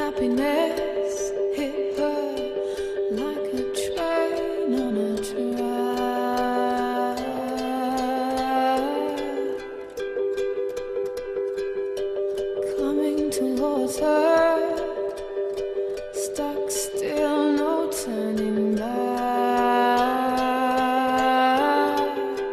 Happiness hit her like a train on a track, coming towards her, stuck still, no turning back.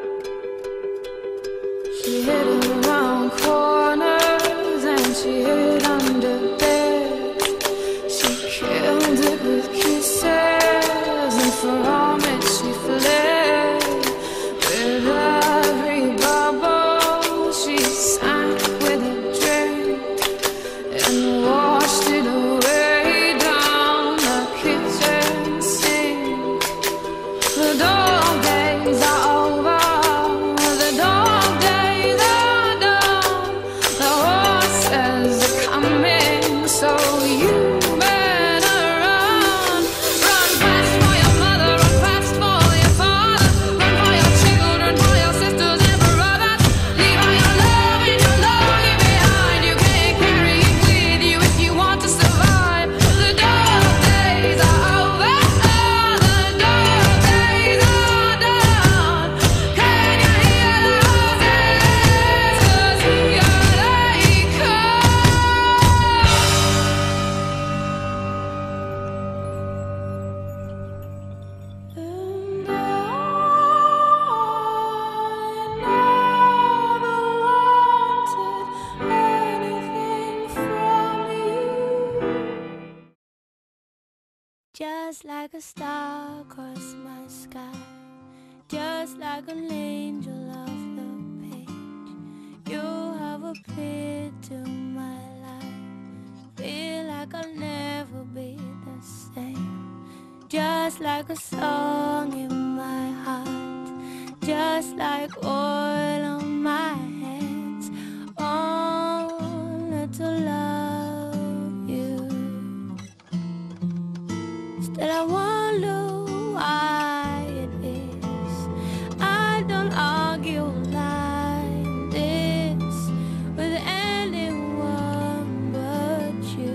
She hid around corners and she hid under beds. She killed it with kisses, and from it she fled. With every bubble she sank with a drink and washed it away down the kitchen sink. The dog days are over, the dog days are done. The horses are coming, so you better run. Run fast for your mother, run fast for your father, run for your children, for your sisters and brothers. Leave all your love and your longing behind. You can't carry it with you if you want to survive. The dog days are over, the dog days are done. Can you hear the horses? 'Cause here they come. And I never wanted anything from you. Just like a star across my sky, just like an angel off the page, you have appeared to my life. Feel like I'll never be the same. Just like a song in my heart, just like oil on my hands, only to love you. Still I wonder why it is I don't argue like this with anyone but you.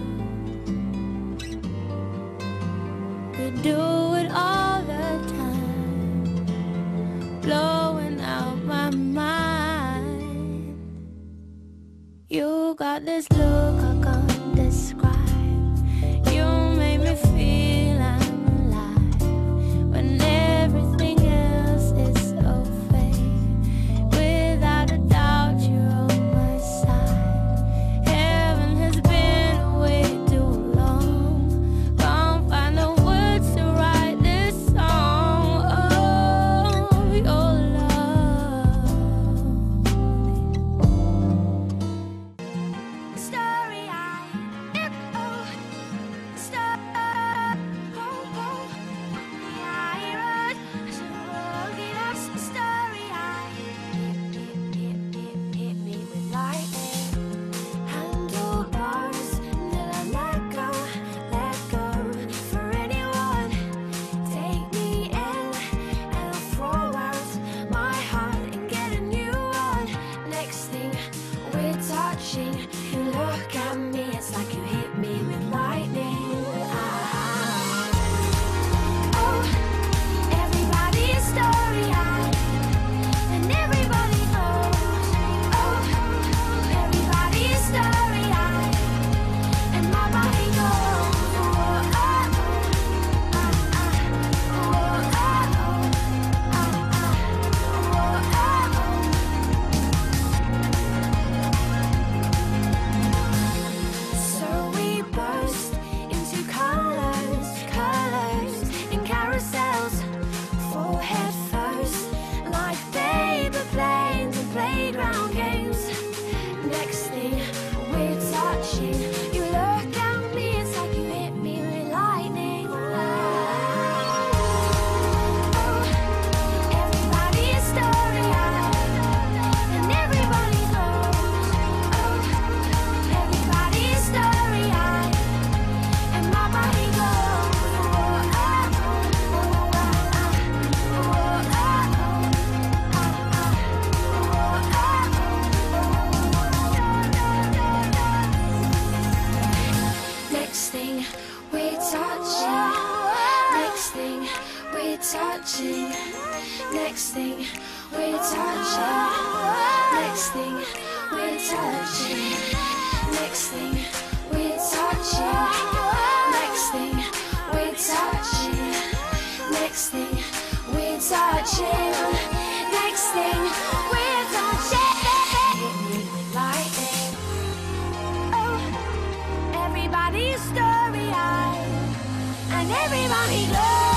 We do it all the time, blowing out my mind. You got this look I can't describe. You make me feel I'm alive when everything else is so fake. Without a doubt, you're on my side. Heaven has been away too long. Can't find the words to write this song of your love. Stop. touching. Next thing, we're touching. Next thing, we're touching. Next thing, we're touching. Next thing, we're touching. Next thing, we're touching. Next thing, we're touching. Lightning. Oh, everybody's story-eyed, and everybody knows.